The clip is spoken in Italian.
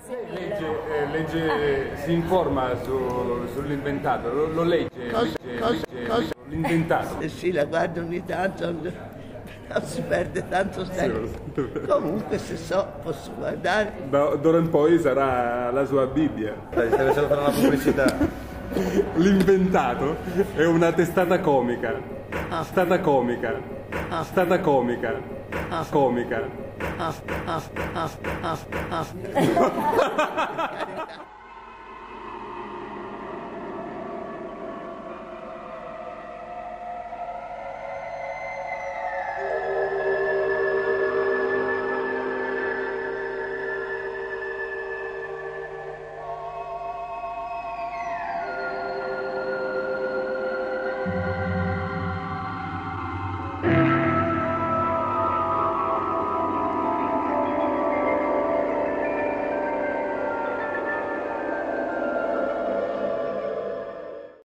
Legge, si informa sull'inventato, lo legge, l'inventato. Sì, la guardo ogni tanto, non si perde tanto tempo. Comunque se posso guardare. D'ora in poi sarà la sua Bibbia. Dai, stai facendo fare una pubblicità. L'inventato è una testata comica. Stata comica. Stata comica. Comica.